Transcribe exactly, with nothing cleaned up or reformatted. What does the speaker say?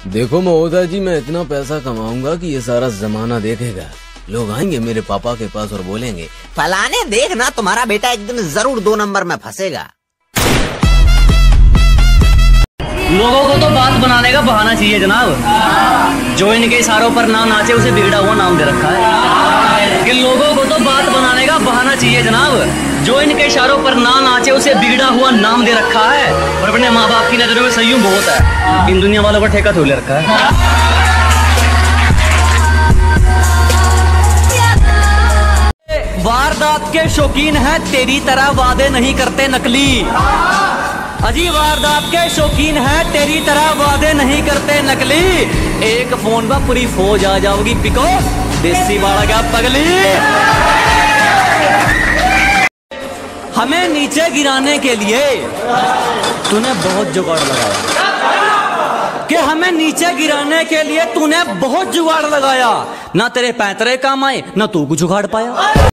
देखो महोदय जी, मैं इतना पैसा कमाऊंगा कि ये सारा जमाना देखेगा। लोग आएंगे मेरे पापा के पास और बोलेंगे, फलाने देखना तुम्हारा बेटा एक दिन जरूर दो नंबर में फंसेगा। लोगों को तो बात बनाने का बहाना चाहिए जनाब। जो इनके इशारों पर ना नाचे उसे बिगड़ा हुआ नाम दे रखा है। कि लोगों को तो बात बनाने का बहाना चाहिए जनाब। जो इनके इशारों पर ना नाचे उसे बिगड़ा हुआ नाम दे रखा है। और अपने माँ बाप की नजरों में संयम बहुत है। इन दुनिया वालों का ठेका तो ले रखा है। वारदात के शौकीन है, तेरी तरह वादे नहीं करते नकली। अजी वारदात के शौकीन है, तेरी तरह वादे नहीं करते नकली। एक फोन पर पूरी फौज आ जाओगी पिको, देसी वाला क्या पगली। हमें नीचे गिराने के लिए तूने बहुत जुगाड़ लगाया। कि हमें नीचे गिराने के लिए तूने बहुत जुगाड़ लगाया। ना तेरे पैतरे काम आए, ना तू कुछ उखाड़ पाया।